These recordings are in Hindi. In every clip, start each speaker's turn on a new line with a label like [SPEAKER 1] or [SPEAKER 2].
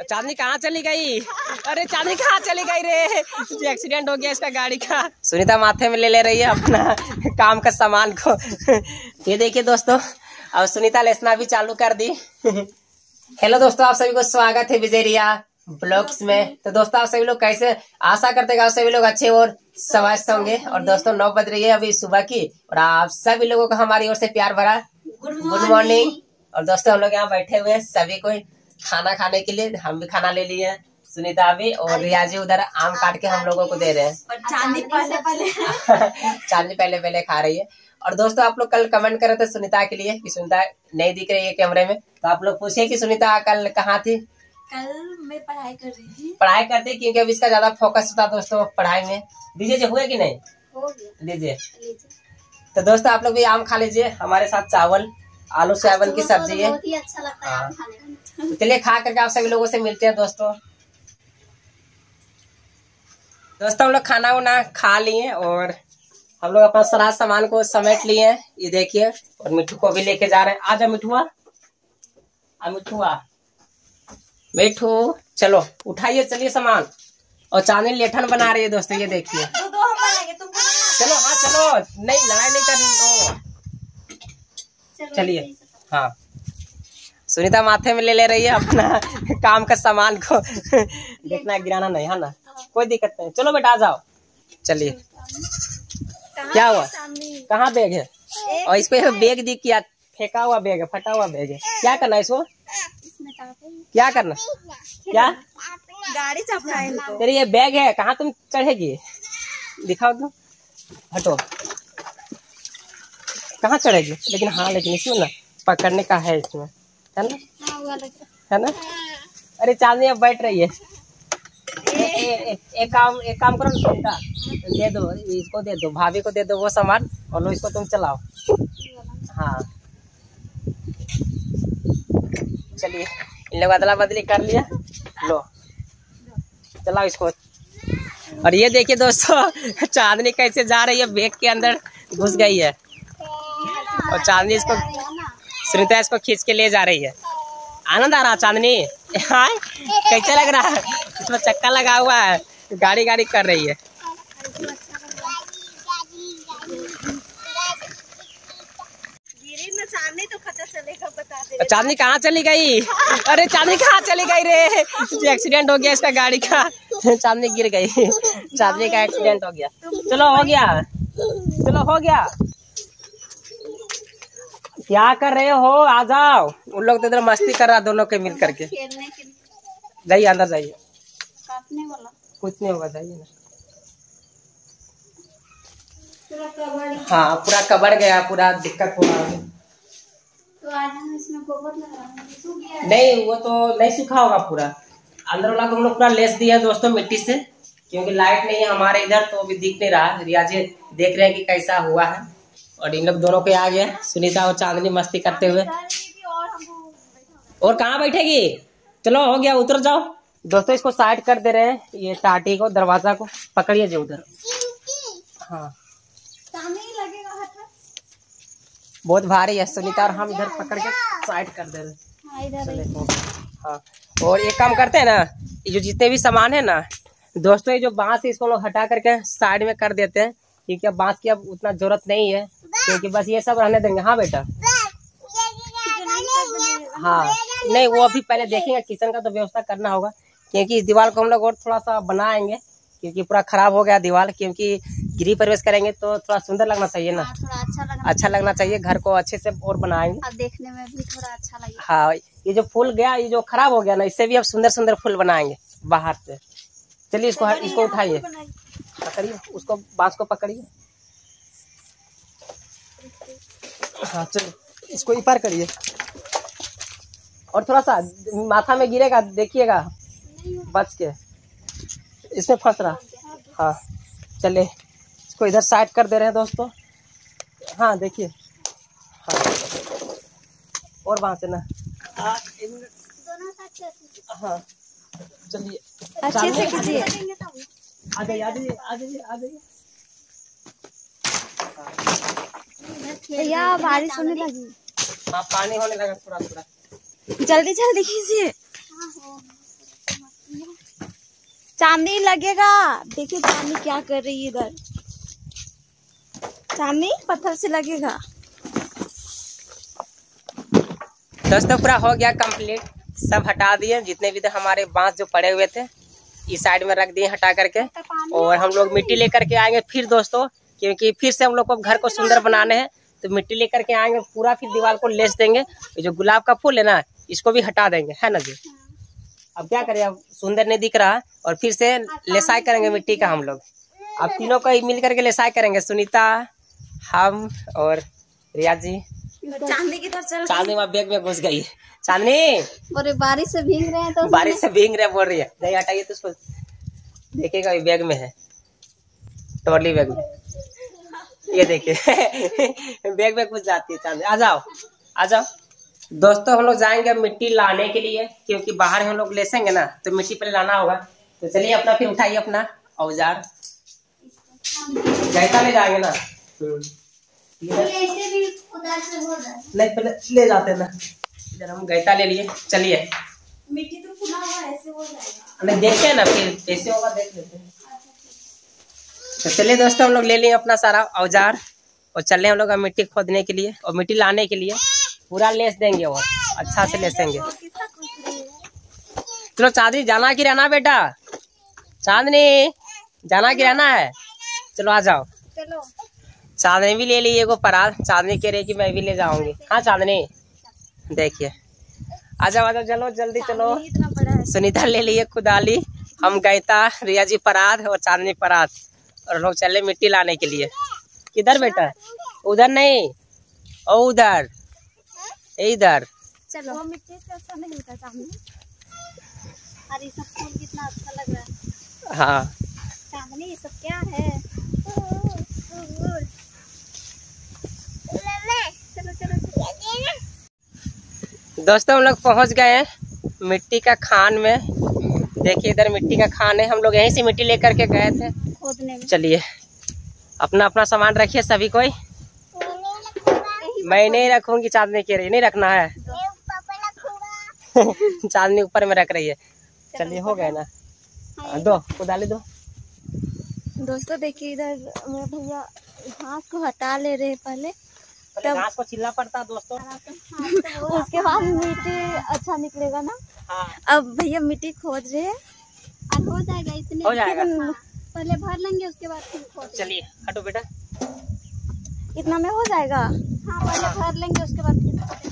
[SPEAKER 1] चांदनी कहाँ चली गई? अरे चांदनी कहाँ चली गई रे? एक्सीडेंट हो गया इसका गाड़ी का। सुनीता माथे में ले रही है अपना काम का सामान को। ये देखिए दोस्तों, अब सुनीता लेसना भी चालू कर दी। हेलो दोस्तों, आप सभी को स्वागत है विजय रिया ब्लॉग्स में। तो दोस्तों आप सभी लोग कैसे, आशा करते हैं आप सभी लोग अच्छे और स्वस्थ होंगे। और दोस्तों 9 बज रही है अभी सुबह की, और आप सभी लोगों को हमारी ओर से प्यार भरा गुड मॉर्निंग। और दोस्तों हम लोग यहाँ बैठे हुए हैं सभी कोई खाना खाने के लिए। हम भी खाना ले लिए हैं, सुनीता भी, और रिया जी उधर आम काट के हम लोगों को दे रहे हैं।
[SPEAKER 2] और चांदी
[SPEAKER 1] पहले खा रही है। और दोस्तों आप लोग कल कमेंट कर रहे थे सुनीता के लिए कि सुनीता नहीं दिख रही है कैमरे में, तो आप लोग पूछिए कि सुनीता कल कहाँ थी।
[SPEAKER 2] कल मैं पढ़ाई कर रही थी।
[SPEAKER 1] पढ़ाई करते क्योंकि अब इसका ज्यादा फोकस होता दोस्तों पढ़ाई में। दीजिए जो हुए कि नहीं?
[SPEAKER 2] हो गया।
[SPEAKER 1] लीजिए। तो दोस्तों आप लोग भी आम खा लीजिए, हमारे साथ चावल आलू सोयाबीन की सब्जी है।
[SPEAKER 2] बहुत ही अच्छा लगता है आम खाने में।
[SPEAKER 1] तो चलिए खा करके आप सभी लोगों से मिलते हैं दोस्तों। हम लोग खाना वाना खा लिए और हम लोग अपना सारा सामान को समेट लिए हैं, ये देखिए। और मिठू को भी लेके जा रहे हैं। आजा मिठुआ, मिठू चलो उठाइए, चलिए सामान। और चांदनी लेठन बना रही है दोस्तों, ये देखिए। चलो हाँ चलो, नहीं लड़ाई नहीं करनी। चलिए हाँ, सुनीता माथे में ले रही है अपना काम का सामान को। देखना गिराना नहीं है ना, कोई दिक्कत नहीं। चलो बेटा आ जाओ, चलिए। क्या हुआ? कहाँ बैग है? और इसको बैग दिख किया, फेंका हुआ बैग है, फटा हुआ बैग है। क्या करना है इसको? क्या करना? क्या
[SPEAKER 2] गाड़ी चपका है इनको।
[SPEAKER 1] तेरी ये बैग है, कहाँ तुम चढ़ेगी? दिखाओ तो, हटो। कहाँ चढ़ेगी? लेकिन हाँ, लेकिन इसमें ना पकड़ने का है, इसमें है ना, है ना। अरे चांदनी अब बैठ रही है। एक काम करो ना, दे दो इसको, दे दो भाभी को, दे दो वो सामान, और लो इसको तुम चलाओ। हाँ चलिए, इन लोग अदला बदली कर लिया, लो चलाओ इसको। और ये देखिए दोस्तों, चांदनी कैसे जा रही है, बैग के अंदर घुस गई है। और चांदनी इसको, सुनीता इसको खींच के ले जा रही है। आनंद आ रहा चांदनी? हाँ कैसे लग रहा है? इसमें चक्का लगा हुआ है, गाड़ी कर रही है। चांदनी कहाँ चली गई? अरे चांदनी कहाँ चली गई रे? एक्सीडेंट हो गया इसका गाड़ी का। चांदनी गिर गई, चांदनी का एक्सीडेंट हो गया। चलो हो गया, चलो हो गया। क्या कर रहे हो? आ जाओ। उन लोग तो इधर मस्ती कर रहा, दोनों के मिल करके। जाइए अंदर जाइए, कुछ नहीं होगा, जाइए ना। हाँ पूरा कबर गया, पूरा दिक्कत हो रहा है।
[SPEAKER 2] तो आज हम इसमें गोबर लगा
[SPEAKER 1] नहीं, वो तो नहीं सूखा होगा पूरा। अंदर वाला को हम लोग पूरा लेस दिया दोस्तों मिट्टी से, क्योंकि लाइट नहीं है हमारे इधर, तो अभी दिख नहीं रहा। रिया जी देख रहे हैं कि कैसा हुआ है। और इन लोग दोनों के आ गए, सुनीता और चांदनी मस्ती करते हुए। और कहाँ बैठेगी? चलो हो गया, उतर जाओ। दोस्तों इसको साइड कर दे रहे हैं, ये टाटी को, दरवाजा को पकड़िए जो उधर। हाँ बहुत भारी है, सुनीता और हम इधर पकड़ के साइड कर दे रहे हैं। हाँ और एक काम करते हैं ना, ये जो जितने भी सामान है ना दोस्तों, ये जो बांस है इसको लोग हटा करके साइड में कर देते हैं, क्योंकि अब बांस की अब उतना जरूरत नहीं है, क्योंकि बस ये सब रहने देंगे। हाँ बेटा, हाँ नहीं वो अभी पहले देखेंगे, किचन का तो व्यवस्था करना होगा, क्योंकि इस दीवार को हम लोग और थोड़ा सा बनाएंगे, क्योंकि पूरा खराब हो गया दीवार। क्योंकि गृह प्रवेश करेंगे तो थोड़ा सुंदर लगना चाहिए ना,
[SPEAKER 2] थोड़ा
[SPEAKER 1] अच्छा लगना चाहिए, घर को अच्छे से और बनाएंगे,
[SPEAKER 2] देखने में भी थोड़ा अच्छा लगेगा।
[SPEAKER 1] हाँ ये जो फूल गया, ये जो खराब हो गया ना, इससे भी अब सुंदर सुंदर फूल बनाएंगे बाहर से। चलिए इसको उठाइए, पकड़िए उसको, बांस को पकड़िए। हाँ चलिए इसको ही पार करिए, और थोड़ा सा माथा में गिरेगा, देखिएगा बच के, इसमें फंस रहा। हाँ चलिए इसको इधर साइड कर दे रहे हैं दोस्तों। हाँ देखिए, हाँ और वहां से ना, हाँ चलिए
[SPEAKER 2] अच्छे से कीजिए।
[SPEAKER 1] आ जाइए आ जाइए आ जाइए आ जाइए।
[SPEAKER 2] भैया बारिश होने लगी।
[SPEAKER 1] हाँ पानी होने लगा पूरा पूरा।
[SPEAKER 2] जल्दी जल्दी कीजिए। चांदनी लगेगा। देखिए चांदनी क्या कर रही है इधर। चांदनी पत्थर से लगेगा।
[SPEAKER 1] दोस्तों पूरा हो गया कंप्लीट, सब हटा दिए जितने भी थे हमारे बांस जो पड़े हुए थे, इस साइड में रख दिए हटा करके। और हम लोग मिट्टी लेकर के आएंगे फिर दोस्तों, क्योंकि फिर से हम लोग को घर को सुंदर बनाने हैं, तो मिट्टी लेकर के आएंगे, पूरा फिर दीवार को लेस देंगे। ये जो गुलाब का फूल है ना, इसको भी हटा देंगे, है ना जी। अब क्या करें, अब सुंदर नहीं दिख रहा, और फिर से लेसाई करेंगे मिट्टी का हम लोग। अब तीनों को मिल करके लेसाई करेंगे, सुनीता, हम और रिया जी।
[SPEAKER 2] चांदनी की तरफ चल।
[SPEAKER 1] चांदनी वहाँ बैग में घुस गई। चांदनी
[SPEAKER 2] और बारिश से भीग रहे हैं तो
[SPEAKER 1] बारिश से भीग रहे बोल रही है, नहीं हटाइए तो उसको देखेगा, ये बैग में है, ट्रॉली बैग में, ये देखिए बैग में घुस जाती है चांदनी। आ जाओ आ जाओ। दोस्तों हम लोग जाएंगे मिट्टी लाने के लिए, क्योंकि बाहर हम लोग लेसेंगे ना, तो मिट्टी पहले लाना होगा। तो चलिए अपना फिर उठाइए अपना औजार, गैता ले जाएंगे ना।
[SPEAKER 2] ऐसे भी उधर से हो जाए।
[SPEAKER 1] नहीं पहले ले जाते हैं ना, इधर हम गैता ले लिए। चलिए
[SPEAKER 2] मिट्टी तो खुला हुआ है, ऐसे हो जाएगा।
[SPEAKER 1] नहीं देखते हैं ना, फिर कैसे होगा देख लेते हैं। तो चलिए दोस्तों हम लोग ले लिए अपना सारा औजार, और चले हम लोग मिट्टी खोदने के लिए और मिट्टी लाने के लिए। पूरा लेस देंगे और अच्छा से लेसेंगे। चलो चांदनी जाना की रहना बेटा, चांदनी जाना की रहना है, चलो आ जाओ।
[SPEAKER 2] चलो
[SPEAKER 1] चांदनी भी ले ली एगो परात, चांदनी कह रही कि मैं भी ले जाऊंगी। हाँ चांदनी देखिए, आ जाओ चलो जल्दी चलो।
[SPEAKER 2] इतना बड़ा है।
[SPEAKER 1] सुनीता ले लिए कुदाली, हम गैता, रिया जी परात और चांदनी परात, और लोग चले मिट्टी लाने के लिए। किधर बेटा, उधर नहीं, ओ उधर, इधर।
[SPEAKER 2] चलो वो मिट्टी से अच्छा नहीं मिलता चांदनी। और ये सब फूल कितना अच्छा लग रहा है।
[SPEAKER 1] हाँ
[SPEAKER 2] चांदनी ये सब क्या है। चलो चलो
[SPEAKER 1] दोस्तों हम लोग पहुंच गए हैं मिट्टी का खान में। देखिए इधर मिट्टी का खान है, हम लोग यहीं से मिट्टी लेकर के गए थे
[SPEAKER 2] खोदने में।
[SPEAKER 1] चलिए अपना अपना सामान रखिए सभी कोई। मैं नहीं रखूंगी, चांदनी कह रही नहीं रखना है। चांदनी ऊपर में रख रही है। चलिए हो गए ना, दो कुदाली दो।
[SPEAKER 2] दोस्तों देखिए इधर मेरे भैया घास को हटा ले रहे हैं पहले,
[SPEAKER 1] तब घास को छिलना पड़ता है दोस्तों।
[SPEAKER 2] उसके बाद मिट्टी अच्छा निकलेगा ना।
[SPEAKER 1] हाँ।
[SPEAKER 2] अब भैया मिट्टी खोद रहे हैं। अब हो जाएगा, इतने
[SPEAKER 1] हो जाएगा।
[SPEAKER 2] पहले भर लेंगे उसके बाद फिर खोद।
[SPEAKER 1] चलिए हटो बेटा,
[SPEAKER 2] इतना में हो जाएगा। हाँ पहले भर लेंगे उसके बाद फिर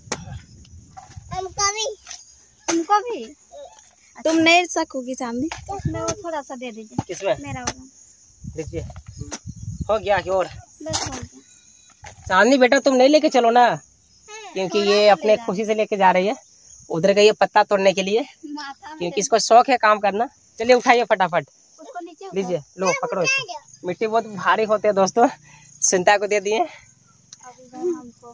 [SPEAKER 2] तुमको भी तुम नहीं सकोगी चांदनी। उसमें वो थोड़ा सा दे दीजिए।
[SPEAKER 1] किसमें?
[SPEAKER 2] मेरा वाला
[SPEAKER 1] देखिए हो गया कि और
[SPEAKER 2] बस हो गया।
[SPEAKER 1] चांदनी बेटा तुम नहीं लेके चलो ना, क्योंकि ये अपने खुशी से लेके जा रही है। उधर गई है पत्ता तोड़ने के लिए, क्योंकि इसको शौक है काम करना। चलिए उठाइए फटाफट,
[SPEAKER 2] उसको नीचे
[SPEAKER 1] लीजिए लो पकड़ो इसको। मिट्टी बहुत भारी होते हैं दोस्तों, सुनीता को दे दिए।
[SPEAKER 2] हमको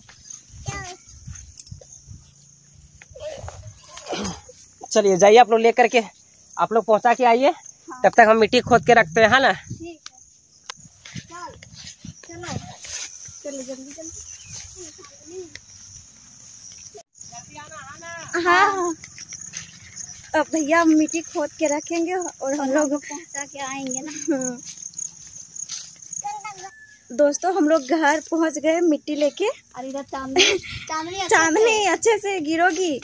[SPEAKER 1] चलिए जाइए आप लोग लेकर के, आप लोग पहुंचा के आइए।
[SPEAKER 2] हाँ।
[SPEAKER 1] तब तक हम मिट्टी खोद के रखते हैं, है ना।
[SPEAKER 2] ठीक है चलो चलो जल्दी जल्दी। हाँ अब भैया मिट्टी खोद के रखेंगे और हम लोग पहुंचा के आएंगे ना। दोस्तों हम लोग घर पहुंच गए मिट्टी लेके। और इधर चांदनी अच्छे से गिरोगी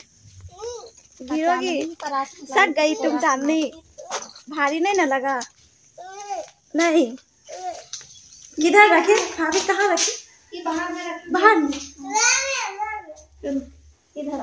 [SPEAKER 2] सट गई तुम चांदनी। भारी नहीं ना लगा? नहीं किधर रखे भाभी, कहाँ रखे? बाहर में इधर।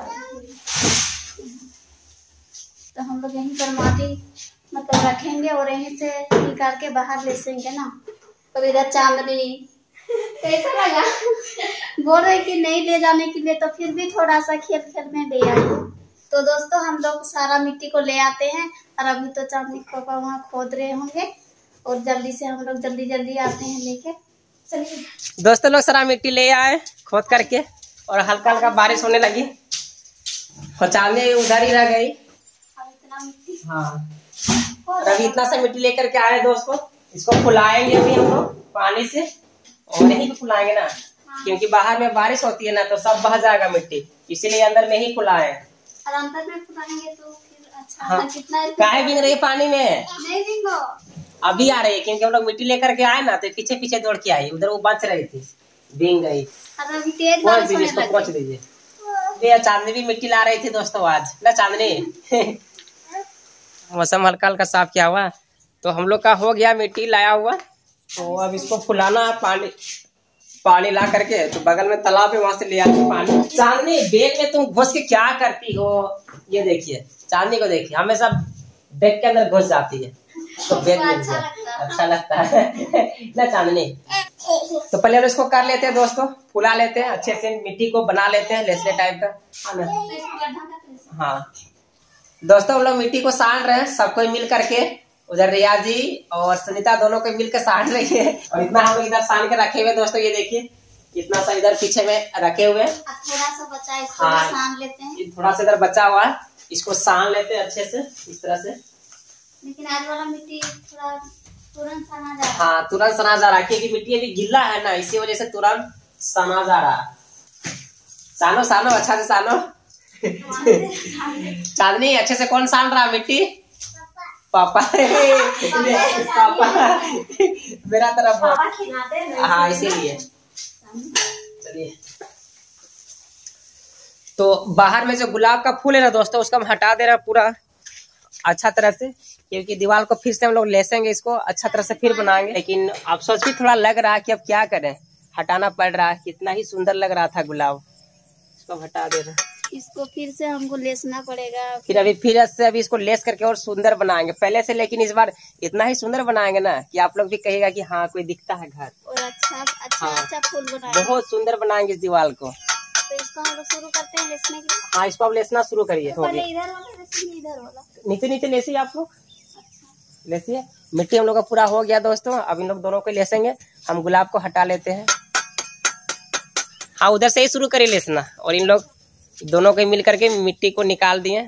[SPEAKER 2] तो हम लोग यहीं पर माटी मतलब रखेंगे और यहीं से निकाल के बाहर ले सेंगे ना। तो इधर चांदनी कैसा लगा? बोल रहे कि नहीं ले जाने के लिए, तो फिर भी थोड़ा सा खेल खेल में ले आए। तो दोस्तों हम लोग सारा मिट्टी को ले आते हैं, और अभी तो चांदनी पापा वहाँ खोद रहे होंगे, और जल्दी से हम लोग जल्दी आते हैं लेके। चलिए
[SPEAKER 1] दोस्तों लोग सारा मिट्टी ले आए खोद करके, और हल्का हल्का बारिश होने लगी, और चांदनी उधर ही रह गई।
[SPEAKER 2] अब इतना मिट्टी
[SPEAKER 1] हाँ और अभी इतना सा मिट्टी लेकर के आए दोस्तों, इसको फुलाएंगे अभी हम लोग पानी से, और यहीं पे फुलाएंगे ना।
[SPEAKER 2] हाँ।
[SPEAKER 1] क्योंकि बाहर में बारिश होती है ना, तो सब बह जाएगा मिट्टी, इसीलिए अंदर में ही फुलाए।
[SPEAKER 2] और अंदर में फुलाएंगे तो फिर अच्छा
[SPEAKER 1] हाँ।
[SPEAKER 2] कितना
[SPEAKER 1] काहे भीग रही पानी में?
[SPEAKER 2] नहीं बिंगो।
[SPEAKER 1] अभी आ रही है क्योंकि हम लोग मिट्टी लेकर के आए ना, तो पीछे पीछे दौड़ के आई, उधर वो बच रही थी, भीग गई।
[SPEAKER 2] और अभी तेज
[SPEAKER 1] पहुंच
[SPEAKER 2] बारिश
[SPEAKER 1] दीजिए,
[SPEAKER 2] होने
[SPEAKER 1] इसको
[SPEAKER 2] लगी।
[SPEAKER 1] पहुंच दीजिए। ये चांदनी भी मिट्टी ला रही थी दोस्तों आज ना, चांदनी। मौसम हल्का हल्का साफ किया हुआ, तो हम लोग का हो गया मिट्टी लाया हुआ। तो अब इसको फुलाना है, पानी ला करके, तो बगल में तालाब है, वहां से ले आके पानी। चांदनी बैग में तुम घुस के क्या करती हो? ये देखिए चांदनी को देखिए, हमेशा बैग के अंदर घुस जाती है, तो बैग में अच्छा लगता है ना चांदनी। तो पहले हम इसको कर लेते हैं दोस्तों, फुला लेते हैं अच्छे से, मिट्टी को बना लेते हैं लेसले टाइप का। हाँ दोस्तों, हम लोग मिट्टी को सान रहे हैं, सब कोई मिल करके। उधर रिया जी और सुनीता दोनों को मिलकर सान रही है, और इतना हम लोग इधर सान के रखे हुए दोस्तों। ये देखिए इतना सा इधर पीछे में रखे हुए,
[SPEAKER 2] थोड़ा सा बचा है, इसको
[SPEAKER 1] हाँ,
[SPEAKER 2] सान लेते हैं।
[SPEAKER 1] थोड़ा सा इधर बचा हुआ है, इसको सान लेते हैं अच्छे से इस तरह से।
[SPEAKER 2] लेकिन आज वाला मिट्टी थोड़ा तुरंत सना जा रहा है।
[SPEAKER 1] हाँ तुरंत सना जा रहा है, क्योंकि मिट्टी अभी गीला है ना, इसी वजह से तुरंत सना जा रहा है। सानो सानो अच्छा से सानो। चांदनी अच्छे से कौन सान रहा है मिट्टी? पापा। पापा मेरा तरफ। हाँ इसीलिए। चलिए, तो बाहर में जो गुलाब का फूल है ना दोस्तों, उसको हम हटा दे रहे हैं पूरा अच्छा तरह से, क्योंकि दीवार को फिर से हम लोग लेसेंगे, इसको अच्छा तरह से फिर बनाएंगे। लेकिन अफसोस भी थोड़ा लग रहा है कि अब क्या करें, हटाना पड़ रहा है। कितना ही सुंदर लग रहा था गुलाब, इसको हटा दे रहे हैं।
[SPEAKER 2] इसको फिर से हमको लेसना पड़ेगा।
[SPEAKER 1] फिर से अभी इसको लेस करके और सुंदर बनाएंगे पहले से, लेकिन इस बार इतना ही सुंदर बनाएंगे ना कि आप लोग भी कहेगा कि हाँ कोई दिखता है घर,
[SPEAKER 2] और अच्छा फूल बनाएंगे।
[SPEAKER 1] बहुत सुंदर बनाएंगे इस दीवार को।
[SPEAKER 2] तो इसको हम लोग शुरू करते हैं लेसने के लिए।
[SPEAKER 1] हाँ इसको आप लेसना शुरू करिए।
[SPEAKER 2] पहले इधर वाला लेसिए, इधर वाला
[SPEAKER 1] नीचे नीचे लेसिए, आप लोग लेसिए। मिट्टी हम लोग का पूरा हो गया दोस्तों, अब इन लोग दोनों को लेसेंगे। हम गुलाब को हटा लेते हैं। हाँ उधर से ही शुरू करिए लेसना, और इन लोग दोनों को मिल करके मिट्टी को निकाल दिए।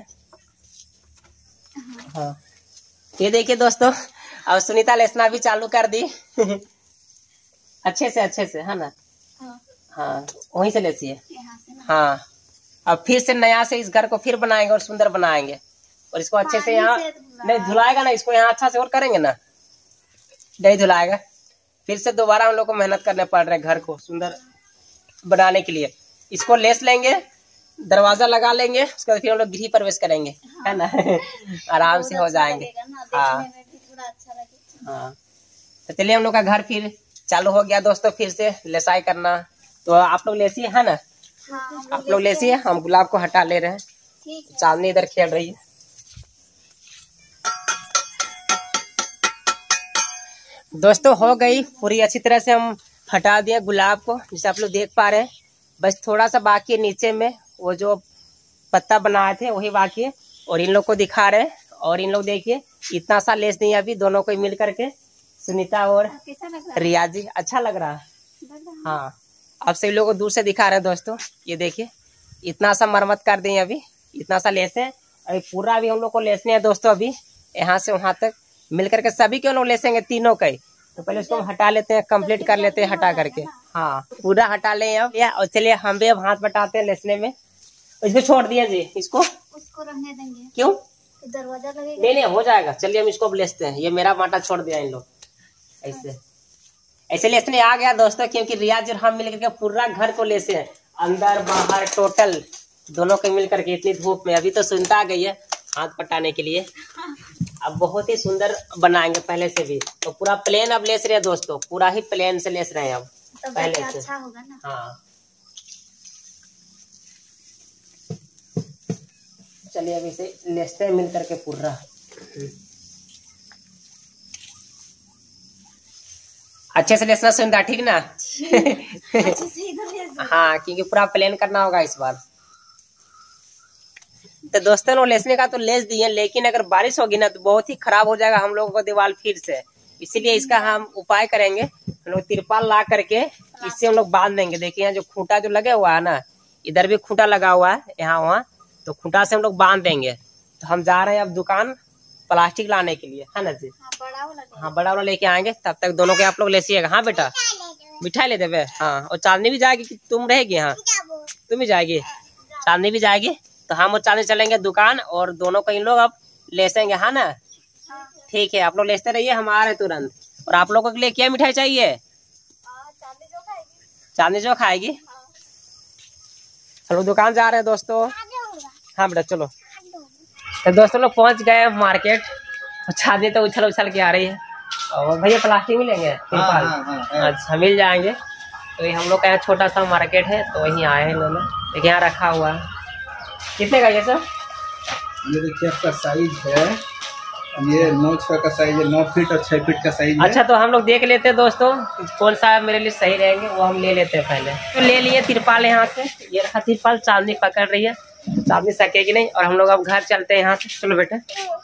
[SPEAKER 1] हाँ ये देखिए दोस्तों, अब सुनीता लेसना भी चालू कर दी। अच्छे से है ना। हाँ वहीं से लेसिए। हाँ अब फिर से नया से इस घर को फिर बनाएंगे और सुंदर बनाएंगे, और इसको अच्छे से यहाँ नहीं धुलाएगा ना, इसको यहाँ अच्छा से और करेंगे ना, नहीं धुलाएगा। फिर से दोबारा हम लोग को मेहनत करने पड़ रहा है घर को सुंदर बनाने के लिए। इसको लेस लेंगे, दरवाजा लगा लेंगे, उसके बाद फिर हम लोग गृह प्रवेश करेंगे, है ना। आराम से हो जाएंगे। हाँ हाँ तो चलिए, हम लोग का घर फिर चालू हो गया दोस्तों, फिर से लेसाई करना। तो आप लोग लेसिए है ना।
[SPEAKER 2] हाँ,
[SPEAKER 1] आप लोग लेसिए, हम गुलाब को हटा ले रहे हैं। चांदनी इधर खेल रही है। दोस्तों हो गई पूरी अच्छी तरह से, हम हटा दिए गुलाब को, जैसे आप लोग देख पा रहे हैं। बस थोड़ा सा बाकी है नीचे में, वो जो पत्ता बनाए थे वही बाकी है, और इन लोग को दिखा रहे हैं। और इन लोग देखिए इतना सा लेस नहीं अभी, दोनों को मिल करके, सुनीता और रिया जी। अच्छा लग रहा है। हाँ अब सभी लोगों को दूर से दिखा रहे हैं दोस्तों। ये देखिए इतना सा मरम्मत कर दें, अभी इतना सा लेस है, अभी पूरा भी हम लोग को लेसने है दोस्तों। अभी यहाँ से वहां तक मिल करके सभी के लोग लेसेंगे, तीनों का ही। तो पहले इसको हम हटा लेते हैं, कंप्लीट कर लेते हैं हटा करके। हाँ पूरा हटा ले अब, या और चलिए हम भी अब हाथ बटाते हैं लेसने में। इसको छोड़ दिया जी, इसको
[SPEAKER 2] उसको रहने देंगे।
[SPEAKER 1] क्यों?
[SPEAKER 2] दरवाजा लगेगा।
[SPEAKER 1] नहीं हो जाएगा। चलिए हम इसको अब लेसते हैं। ये मेरा बांटा छोड़ दिया इन लोग, ऐसे लेसने आ गया दोस्तों, क्योंकि रियाज और हम मिल करके पूरा घर को लेसे हैं, अंदर बाहर टोटल दोनों को मिल करके। इतनी धूप में अभी तो सुनता आ गई है हाथ पटाने के लिए। अब बहुत ही सुंदर बनाएंगे पहले से भी। तो पूरा प्लेन अब लेस रहे हैं दोस्तों, पूरा ही प्लेन से लेस रहे हैं अब पहले से।
[SPEAKER 2] अच्छा होगा ना।
[SPEAKER 1] हाँ चलिए अब इसे लेसते हैं मिल करके पूरा। अच्छे से लेसना सुनता, ठीक ना।
[SPEAKER 2] अच्छे से इधर
[SPEAKER 1] हाँ क्योंकि पूरा प्लेन करना होगा इस बार। तो दोस्तों लोग लेसने का तो लेस दिए, लेकिन अगर बारिश होगी ना तो बहुत ही खराब हो जाएगा हम लोगों को दीवार फिर से। इसीलिए इसका हम उपाय करेंगे, हम लोग तिरपाल ला करके इससे हम लोग बांध देंगे। देखिए यहाँ जो खूंटा जो लगे हुआ है ना, इधर भी खूंटा लगा हुआ है यहाँ वहाँ, तो खूंटा से हम लोग बांध देंगे। तो हम जा रहे हैं अब दुकान प्लास्टिक लाने के लिए, है ना जी। हाँ बड़ा वाला लेके आएंगे, तब तक दोनों के आप लोग लेसिएगा। हाँ बेटा मिठाई ले देवे। हाँ और चांदनी भी जाएगी कि तुम रहेगी? हाँ तुम भी जाएगी, चांदनी भी जाएगी। तो तो हम और चांदनी चलेंगे दुकान और दोनों कहीं लोग अब लेसेंगे, हाँ ना। ठीक है, आप लोग लेते रहिए, हम आ रहे तुरंत। और आप लोगों के लिए क्या मिठाई चाहिए? चांदनी जो खाएगी। चलो दुकान जा रहे हैं दोस्तों। हाँ बेटा चलो। तो दोस्तों लोग पहुंच गए मार्केट। चांदनी तो उछल उछल के आ रही है। और भैया प्लास्टिक मिलेंगे? अच्छा मिल जाएंगे। तो ये हम लोग का यहाँ छोटा सा मार्केट है, तो वहीं आए हैं लोग। देखिए यहाँ रखा हुआ है। कितने का ये सर?
[SPEAKER 3] ये देखिए आपका साइज है, ये 9 का साइज है, 9 फीट और 6 फीट का साइज है।
[SPEAKER 1] अच्छा तो हम लोग देख लेते हैं दोस्तों कौन सा मेरे लिए सही रहेंगे, वो हम ले लेते हैं पहले। तो ले लिए तिरपाल यहाँ से, ये रखा तिरपाल। चांदनी पकड़ रही है, चांदनी सकेगी नहीं। और हम लोग अब घर चलते हैं यहाँ से। चलो बेटे।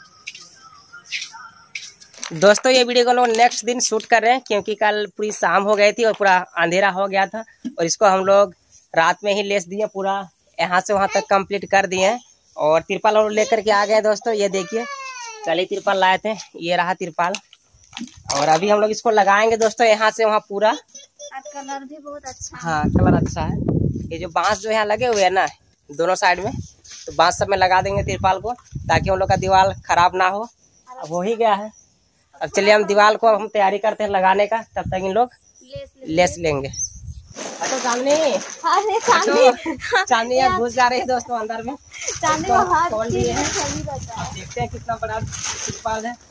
[SPEAKER 1] दोस्तों ये वीडियो को लोग नेक्स्ट दिन शूट कर रहे हैं, क्योंकि कल पूरी शाम हो गई थी और पूरा अंधेरा हो गया था। और इसको हम लोग रात में ही लेस दिए, पूरा यहाँ से वहाँ तक कंप्लीट कर दिए हैं। और तिरपाल और लेकर के आ गए दोस्तों। ये देखिए कल ही तिरपाल लाए थे, ये रहा तिरपाल। और अभी हम लोग इसको लगाएंगे दोस्तों यहाँ से वहाँ पूरा।
[SPEAKER 2] कलर भी बहुत अच्छा है।
[SPEAKER 1] हाँ कलर अच्छा है। ये जो बांस जो यहाँ लगे हुए है ना दोनों साइड में, तो बांस सब में लगा देंगे तिरपाल को, ताकि हम लोग का दीवार खराब ना हो। अब हो ही गया है। अब चलिए हम दीवार को हम तैयारी करते हैं लगाने का, तब तक इन लोग लेस लेंगे। अच्छा चांदनी, चांदनी यहाँ घुस जा रही है दोस्तों अंदर में। देखते हैं कितना बड़ा तिरपाल है।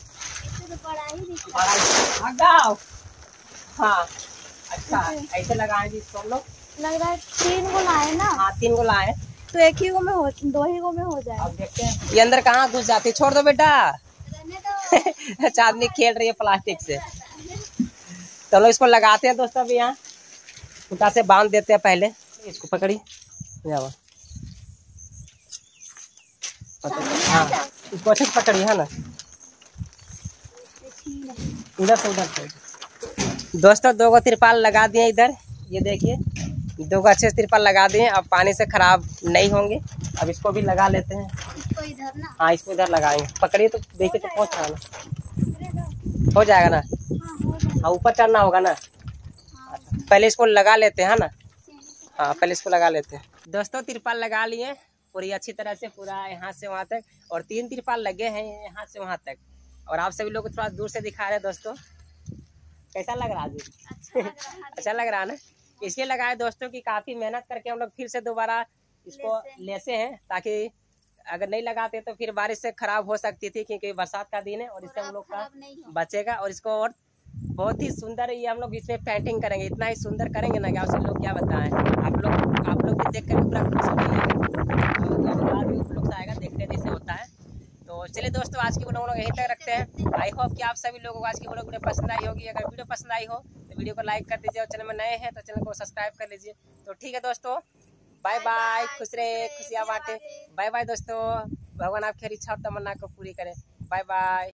[SPEAKER 1] हाँ अच्छा ऐसे लगाएंगे इसको हम लोग।
[SPEAKER 2] लग रहा है 3 गो लाए ना।
[SPEAKER 1] हाँ 3 गो लाए,
[SPEAKER 2] तो 1 ही गो में हो, 2 ही गो में हो जाए।
[SPEAKER 1] अब देखते हैं ये अंदर कहाँ घुस जाती है। छोड़ दो बेटा। चांदनी खेल रही है प्लास्टिक से। चलो इसको लगाते हैं दोस्तों। अभी यहाँ खूंटा से बांध देते हैं पहले। इसको पकड़ी, हाँ इसको अच्छे से पकड़ी है ना, इधर से उधर से। दोस्तों 2 गो तिरपाल लगा दिए इधर, ये देखिए 2 गो अच्छे से तिरपाल लगा दिए। अब पानी से खराब नहीं होंगे। अब इसको भी लगा लेते हैं।
[SPEAKER 2] इसको इधर ना।
[SPEAKER 1] हाँ इसको इधर लगाएंगे। पकड़िए तो देखिए तो पहुँच रहा ना, हो जाएगा ना। हाँ ऊपर चढ़ना होगा ना। पहले इसको लगा लेते हैं ना। हाँ पहले इसको लगा लेते हैं। दोस्तों तिरपाल लगा लिए पूरी अच्छी तरह से, पूरा यहाँ से वहाँ तक। और 3 तिरपाल लगे हैं यहाँ से वहाँ तक। और आप सभी लोग को थोड़ा दूर से दिखा रहे हैं दोस्तों। कैसा लग रहा है? अच्छा लग रहा है ना। इसलिए लगाए दोस्तों कि काफ़ी मेहनत करके हम लोग फिर से दोबारा इसको लेसे हैं, ताकि अगर नहीं लगाते तो फिर बारिश से खराब हो सकती थी, क्योंकि बरसात का दिन है। और इससे हम लोग का बचेगा। और इसको और बहुत ही सुंदर ये हम लोग इसमें पेंटिंग करेंगे। इतना ही सुंदर करेंगे ना कि आप लोग क्या बताएं। आप लोग भी देख कर पूरा खुश हो जाएगा, आएगा देखने जैसे होता है। तो चलिए दोस्तों आज की वीडियो हम लोग यहीं तक रखते हैं। आई होप कि आप सभी लोगों को आज की वीडियो पसंद आई होगी। अगर वीडियो पसंद आई हो तो वीडियो को लाइक कर दीजिए, और चैनल में नए हैं तो चैनल को सब्सक्राइब कर लीजिए। तो ठीक है दोस्तों, बाय बाय। खुश रहे, खुशियाँ बांटे। बाय बाय दोस्तों। भगवान आपकी हर इच्छा और तमन्ना को पूरी करें। Bye bye.